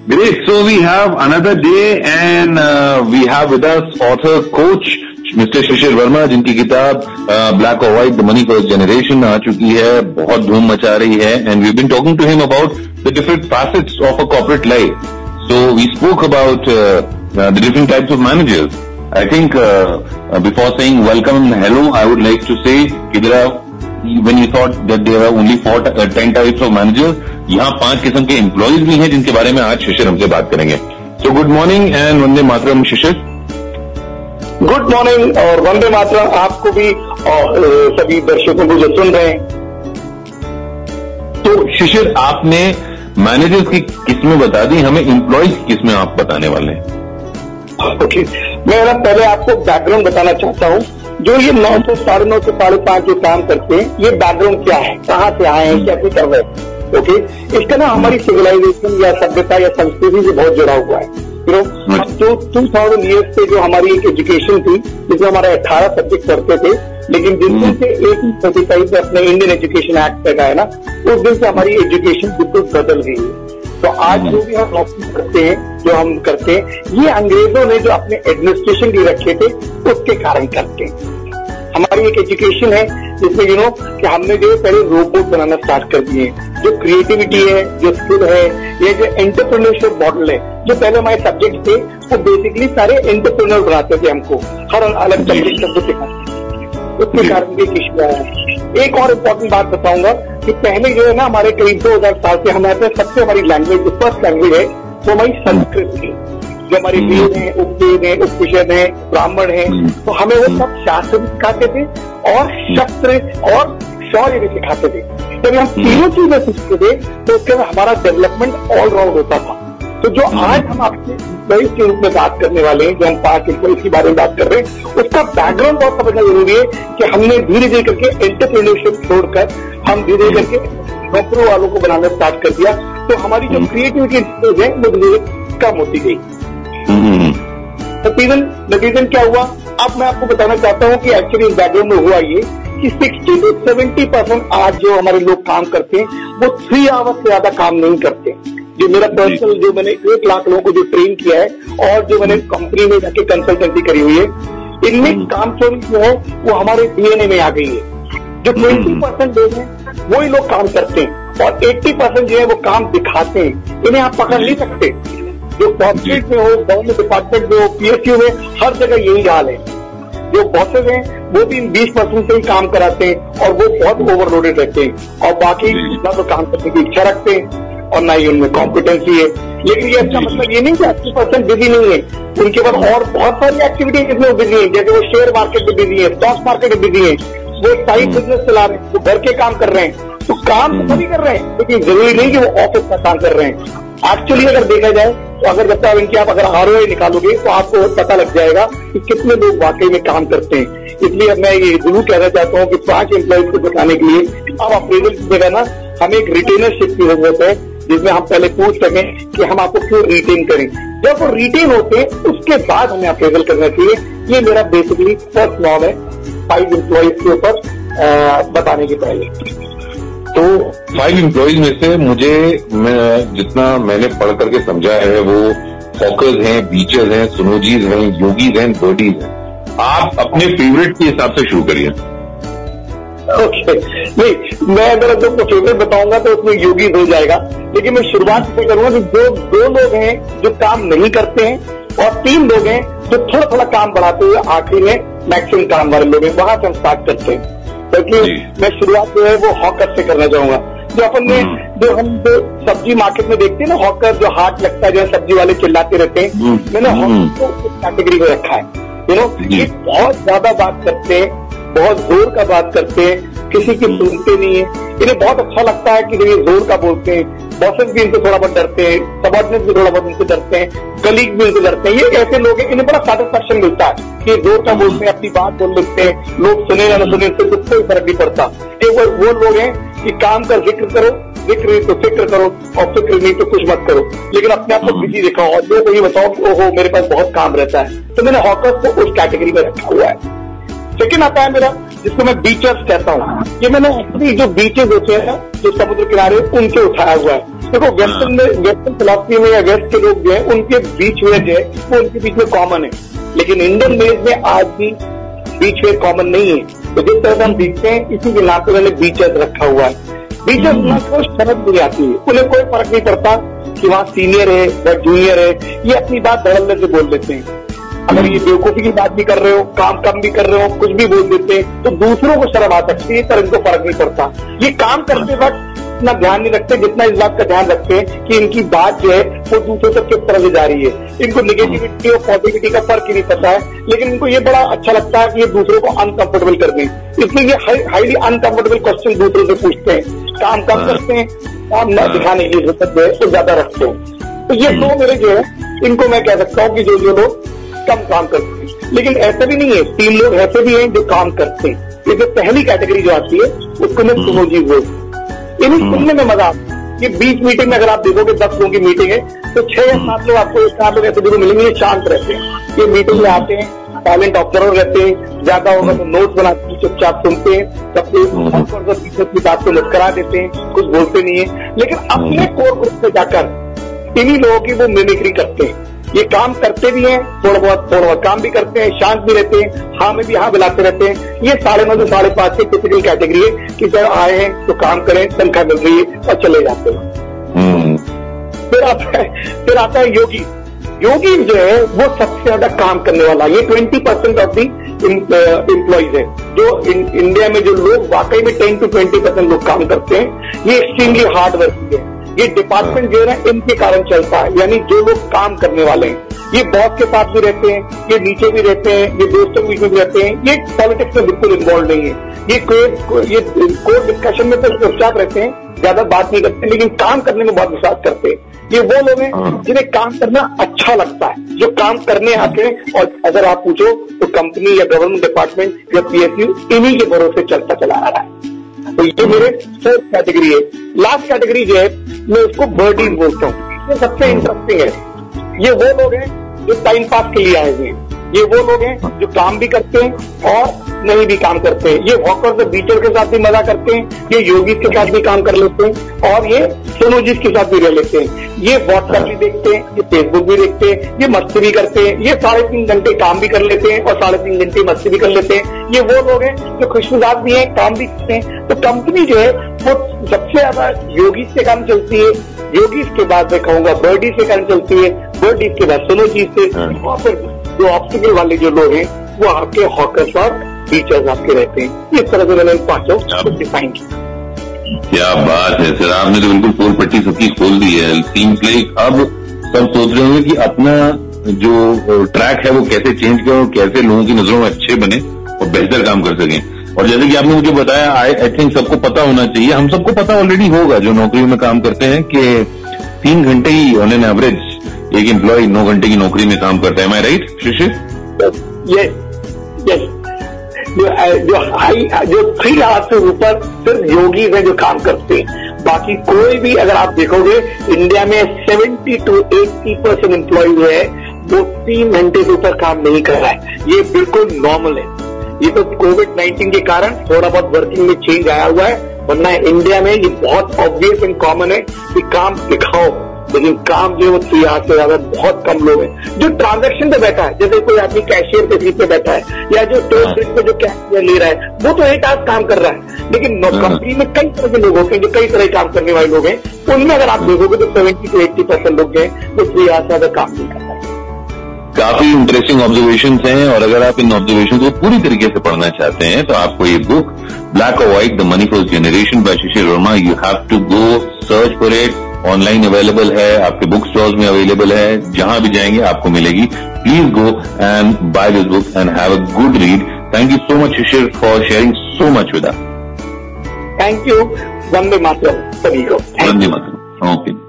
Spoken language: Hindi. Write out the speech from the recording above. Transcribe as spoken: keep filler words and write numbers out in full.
Great. So we have another day and uh, we have with us author, coach, mister Shishir Verma, जिनकी किताब ब्लैक और white the money first generation आ चुकी है, बहुत धूम मचा रही है. And we been talking to him about the different facets of a corporate life. So we spoke about the different types of managers. I think before saying welcome and hello, I would like to say कि there are when you thought that there are only four uh, ten types of managers, यहाँ पांच किस्म के एम्प्लॉयज भी हैं जिनके बारे में आज शिशिर हमसे बात करेंगे. So good morning and वंदे मातरम शिशिर. गुड मॉर्निंग और वंदे मातरम आपको भी और सभी दर्शकों को जो सुन रहे हैं. तो शिशिर, आपने मैनेजर्स की किस्में बता दी, हमें एम्प्लॉयज की किस्में आप बताने वाले हैं. Okay okay. मैं ना पहले आपको बैकग्राउंड बताना चाहता हूँ. जो ये नौ से साढ़े नौ से साढ़े पांच जो काम करते हैं, ये बैकग्राउंड क्या है, कहाँ से आए हैं, कैसे कर रहे हैं. Okay okay? इसका ना हमारी सिविलाइजेशन या सभ्यता या संस्कृति से बहुत जुड़ा हुआ है. यू नो जो टू थाउजेंड ईयर्स से जो हमारी एक एजुकेशन थी, जिसमें हमारे अठारह सब्जेक्ट पढ़ते थे, लेकिन जिस दिन से एटीन थर्टी फाइव में अपने इंडियन एजुकेशन एक्ट तक आया ना, उस दिन से हमारी एजुकेशन बिल्कुल बदल गई है. तो आज जो भी हम नौकरी करते हैं, जो हम करते हैं, ये अंग्रेजों ने जो अपने एडमिनिस्ट्रेशन लिए रखे थे उसके कारण करते हैं. हमारी एक एजुकेशन है जिसमें यू नो कि हमने जो पहले रोबोट बनाना स्टार्ट कर दिए. जो क्रिएटिविटी है, जो स्किल है, ये जो एंटरप्रेन्योरशिप मॉडल है, जो पहले हमारे सब्जेक्ट थे वो बेसिकली सारे एंटरप्रेन्योर बनाते थे हमको, हर अलग सब्जेक्ट सबको सिखाते. उसके कारण ये इश्यू आया है. एक और इम्पोर्टेंट बात बताऊंगा कि पहले जो है ना, हमारे करीब दो हजार साल से हमारे सबसे हमारी लैंग्वेज जो फर्स्ट लैंग्वेज है वो हमारी संस्कृत थी. जो हमारे वेद हैं, उपवेद हैं, उपनिषद हैं, ब्राह्मण हैं, तो हमें वो सब शास्त्र भी सिखाते थे और शस्त्र और शौर्य भी सिखाते थे. जब हम तीनों चीजें सीखते थे तो उसके बाद हमारा डेवलपमेंट ऑल राउंड होता था. तो जो आज हम आपसे एम्प्लॉइज के रूप में बात करने वाले हैं, जो हम पांच एम्प्लॉइज के बारे में बात कर रहे हैं, उसका बैकग्राउंड बहुत समझना जरूरी है कि हमने धीरे धीरे करके एंटरप्रेन्योरशिप छोड़कर हम धीरे धीरे करके नौकरी वालों को बनाना स्टार्ट कर दिया. तो हमारी जो क्रिएटिविटी है वो धीरे कम होती गई. नतीजन नतीजन क्या हुआ, अब मैं आपको बताना चाहता हूँ कि एक्चुअली इस बैकग्राउंड में हुआ ये कि सिक्सटी टू सेवेंटी परसेंट आज जो हमारे लोग काम करते हैं वो थ्री आवर्स से ज्यादा काम नहीं करते. जो मेरा पर्सनल, जो मैंने एक लाख लोगों को जो ट्रेन किया है और जो मैंने कंपनी में जाके कंसल्टेंसी करी हुई है, इनमें काम चोरी जो है वो हमारे डीएनए में आ गई है. जो ट्वेंटी परसेंट लोग हैं वही लोग काम करते हैं और एट्टी परसेंट जो है वो काम दिखाते हैं. इन्हें आप पकड़ नहीं सकते. जो कॉर्पोरेट में हो, गवर्नमेंट डिपार्टमेंट में हो, पीएसयू में, हर जगह यही हाल है. जो बॉसेज हैं वो भी बीस परसेंट से ही काम कराते हैं और वो बहुत ओवरलोडेड रहते हैं और बाकी ना तो काम करने की इच्छा रखते हैं और ना ही उनमें कॉम्पिटेंसी है. लेकिन ये अच्छा मतलब ये नहीं कि अस्सी परसेंट बिजी नहीं है. उनके पास और बहुत सारी एक्टिविटी जिसमें वो बिजी है. जैसे वो शेयर मार्केट में बिजी है, स्टॉक मार्केट में बिजी है, वो साइड बिजनेस चला रहे हैं, वो घर के काम कर रहे हैं. तो काम तो सभी कर रहे हैं, लेकिन जरूरी नहीं कि वो ऑफिस का काम कर रहे हैं. एक्चुअली अगर देखा जाए तो अगर जब तक इनकी आप अगर आरओआई निकालोगे तो आपको पता लग जाएगा कि कितने लोग वाकई में काम करते हैं. इसलिए मैं ये जरूर कहना चाहता हूँ कि पांच एम्प्लॉइज को बताने के लिए अब अप्रेजल की जगह ना हमें एक रिटेनरशिप की जरूरत है, जिसमें हम पहले पूछ सकें कि हम आपको क्यों रिटेन करें. जब वो रिटेन होते हैं उसके बाद हमें अप्रेजल करना चाहिए. ये मेरा बेसिकली फर्स्ट नॉब है फाइव एम्प्लॉइज के ऊपर बताने के पहले. तो फाइव एम्प्लॉइज में से मुझे मैं, जितना मैंने पढ़ करके समझा है, वो हॉकर्स हैं, बीचर्स हैं, सुनोजीज हैं, योगीज हैं, बर्डीज हैं. आप अपने फेवरेट के हिसाब से शुरू करिए. ओके नहीं, मैं अगर तुमको फेवरेट बताऊंगा तो उसमें योगीज हो जाएगा. लेकिन मैं शुरुआत से करूंगा कि जो दो लोग हैं जो काम नहीं करते हैं और तीन लोग हैं जो थोड़ा थोड़ा काम बढ़ाते हुए आखिरी में मैक्सिमम काम वाले लोग हैं, वहां से हम स्टार्ट करते हैं. क्योंकि मैं शुरुआत जो है वो हॉकर से करना चाहूंगा. जो अपन ने जो हम जो सब्जी मार्केट में देखते हैं ना, हॉकर जो हाथ लगता है, जो सब्जी वाले चिल्लाते रहते हैं, मैंने हॉकर को कैटेगरी में रखा है. यू नो ये बहुत ज्यादा बात करते हैं, बहुत जोर का बात करते हैं, किसी की सुनते नहीं है. इन्हें बहुत अच्छा लगता है कि ये जोर का बोलते हैं. बॉसेस भी इनसे थोड़ा बहुत डरते हैं, सबॉर्डिनेट भी थोड़ा बहुत इनसे डरते हैं, कलीग भी इनसे डरते हैं. ये ऐसे लोग हैं, इन्हें बड़ा सेटिस्फैक्शन मिलता है कि जोर का बोलते हैं, अपनी बात बोल लेते हैं, लोग सुने या न सुने इनसे कुछ कोई फर्क नहीं पड़ता. एक वो, वो लोग हैं कि काम का जिक्र करो, जिक्र नहीं तो फिक्र करो और फिक्र नहीं तो कुछ मत करो, लेकिन अपने आप को बिजी दिखाओ और लोगों को ये बताओ कि ओहो मेरे पास बहुत काम रहता है. तो मैंने हॉकर्स को उस कैटेगरी में रखा हुआ है. सेकेंड आता है मेरा, जिसको मैं बीचर्स कहता हूँ. ये मैंने एक्चुअली जो बीचेस होते हैं ना, जो समुद्र किनारे, उनके उठाया हुआ है. देखो वेस्टर्न में, वेस्टर्न फिलॉसफी में या वेस्ट के लोग जो है उनके बीच में जो है वो उनके बीच में कॉमन है, लेकिन इंडियन मेज में आज भी बीच में कॉमन नहीं है। तो जिस तरह से हम देखते हैं इसी के नाम पे मैंने बीचेस रखा हुआ है। बीचेस ना को शर्त नहीं आती है, उन्हें कोई फर्क नहीं पड़ता कि वहाँ सीनियर है या जूनियर है, ये अपनी बात धड़ल्ले से बोल देते हैं। अगर ये बेवकूफी की बात भी कर रहे हो, काम कम भी कर रहे हो, कुछ भी बोल देते हैं तो दूसरों को शर्म आ सकती है, पर इनको फर्क नहीं पड़ता। ये काम करते वक्त इतना ध्यान नहीं रखते जितना इस बात का ध्यान रखते हैं कि इनकी बात जो है वो दूसरों तक किस तरह से जा रही है। इनको निगेटिविटी और पॉजिटिविटी का फर्क ही नहीं पता है, लेकिन इनको ये बड़ा अच्छा लगता है कि ये दूसरों को अनकंफर्टेबल कर दें, इसलिए ये हाईली अनकंफर्टेबल क्वेश्चन दूसरों से पूछते हैं। काम कम करते हैं, काम न दिखाने की जरूरत है तो ज्यादा रखते हैं। तो ये दो मेरे जो है इनको मैं कह सकता हूँ कि जो जो लोग कम काम करते हैं, लेकिन ऐसा भी नहीं है, तीन लोग ऐसे भी हैं जो काम करते हैं। ये जो पहली कैटेगरी जो आती है उसको मैं सुनोजी बोलती हूँ। इन्हें सुनने में मजा आता है। ये बीच मीटिंग में अगर आप देखोगे दस लोगों की मीटिंग है तो छह या सात लोग आपको चार लोग ऐसे जरूर मिलेंगे, ये शांत रहते हैं, ये मीटिंग में आते हैं, साइलेंट ऑब्जर्वर रहते हैं, ज्यादा होगा तो नोट बनाते हैं, चुपचाप सुनते हैं, सबसे टीचर की बात को मुस्करा देते हैं, कुछ बोलते नहीं है। लेकिन अपने कोर ग्रुप में जाकर इन्हीं लोगों की वो मिमिक्री करते हैं। ये काम करते भी हैं, थोड़ा बहुत थोड़ा बहुत काम भी करते हैं, शांत भी रहते हैं, हाँ में भी हाँ मिलाते रहते हैं। ये साढ़े नौ से साढ़े पांच से टिपिकल कैटेगरी है कि जब आए हैं तो काम करें, तनख्वाह मिल रही है और चले जाते हैं। फिर आता है फिर आता है योगी। योगी जो है वो सबसे ज्यादा काम करने वाला, ये twenty percent of the employees है। जो इन, इंडिया में जो लोग वाकई में टेन टू ट्वेंटी परसेंट लोग काम करते हैं, ये एक्सट्रीमली हार्ड वर्किंग है। ये डिपार्टमेंट जो है ना इनके कारण चलता है, यानी जो लोग काम करने वाले हैं, ये बॉस के साथ भी रहते हैं, ये नीचे भी रहते हैं, ये दोस्तों के बीच में भी रहते हैं, ये पॉलिटिक्स में बिल्कुल इन्वॉल्व नहीं है। ये कोई ये कोर्ट डिस्कशन में तो चुपचाप रहते हैं, ज्यादा बात नहीं करते, लेकिन काम करने में बहुत विश्वास करते हैं। ये वो लोग हैं जिन्हें काम करना अच्छा लगता है, जो काम करने आते हैं। और अगर आप पूछो तो कंपनी या गवर्नमेंट डिपार्टमेंट या पीएसयू इन्हीं के भरोसे चलता चला आ रहा है। तो ये मेरे फोर्थ कैटेगरी है। लास्ट कैटेगरी जो है मैं उसको बर्डीज बोलता हूँ। ये सबसे इंटरेस्टिंग है। ये वो लोग हैं जो टाइम पास के लिए आए हुए हैं, ये वो लोग हैं जो काम भी करते हैं और नहीं भी काम करते हैं। ये वॉकर्स और बीचर के साथ भी मजा करते हैं, ये योगीज के साथ भी काम कर लेते हैं और ये सोनोजीज के साथ भी रह लेते हैं। ये व्हाट्सएप भी देखते हैं, ये फेसबुक भी देखते हैं, ये मस्ती भी करते हैं, ये साढ़े तीन घंटे काम भी कर लेते हैं और साढ़े तीन घंटे मस्ती भी कर लेते हैं। ये वो लोग हैं जो खुशमिजाज भी हैं, काम भी करते हैं। तो कंपनी जो है वो सबसे ज्यादा योगीज से काम चलती है, योगीज के बाद मैं कहूंगा बर्डी से काम चलती है, बर्डी के बाद सोनोजीज से, और फिर जो ऑब्स्टिकल वाले जो लोग हैं वो आपके हॉकर्स और टीचर्स आपके रहते हैं। इस तरह से मैंने पांचों को डिफाइन किया। क्या बात है सर, आपने तो बिल्कुल पोल पट्टी सबकी खोल दी है। सीम्स लाइक अब सब सोच रहे होंगे कि अपना जो ट्रैक है वो कैसे चेंज करें और कैसे लोगों की नजरों में अच्छे बने और बेहतर काम कर सकें। और जैसे कि आपने मुझे बताया, आई आई थिंक सबको पता होना चाहिए, हम सबको पता ऑलरेडी होगा जो नौकरियों में काम करते हैं, कि तीन घंटे ही ऑन एन एवरेज एक एम्प्लॉय नौ घंटे की नौकरी में काम करता है। मैं राइट शिशिर? Yes yes. जो जो हाई जो थ्री आवर्स से ऊपर सिर्फ योगीज हैं जो काम करते हैं। बाकी कोई भी अगर आप देखोगे इंडिया में seventy to eighty percent employee है वो तीन घंटे से ऊपर काम नहीं कर रहा है। ये बिल्कुल नॉर्मल है। ये तो कोविड नाइन्टीन के कारण थोड़ा बहुत वर्किंग में चेंज आया हुआ है, वरना इंडिया में ये बहुत ऑब्वियस एंड कॉमन है कि काम दिखाओ, लेकिन काम जो है वो थ्री आवर्स से ज्यादा बहुत कम लोग हैं। जो ट्रांजैक्शन पे बैठा है, जैसे कोई आदमी कैशियर के सीट पे बैठा है या जो टोल ब्रिज पे जो कैशियर ले रहा है, वो तो एट आवर्स काम कर रहा है। लेकिन कंपनी में कई तरह के लोग होते हैं जो कई तरह के काम करने वाले लोग हैं, उनमें अगर आप देखोगे तो सेवेंटी टू एट्टी परसेंट लोग हैं वो थ्री आवर्स से ज्यादा काम नहीं कर रहा है। काफी इंटरेस्टिंग ऑब्जर्वेशंस हैं, और अगर आप इन ऑब्जर्वेशंस को पूरी तरीके से पढ़ना चाहते हैं तो आपको ये बुक ब्लैक और white the money first generation by Shishir Verma, you have to go search for it. Online available है, आपके बुक स्टोर्स में अवेलेबल है, जहां भी जाएंगे आपको मिलेगी। Please go and buy this book and have a good read. Thank you so much Shishir for sharing so much with us. Thank you. वंदे मातरम सभी को। वंदे मातरम। ओके।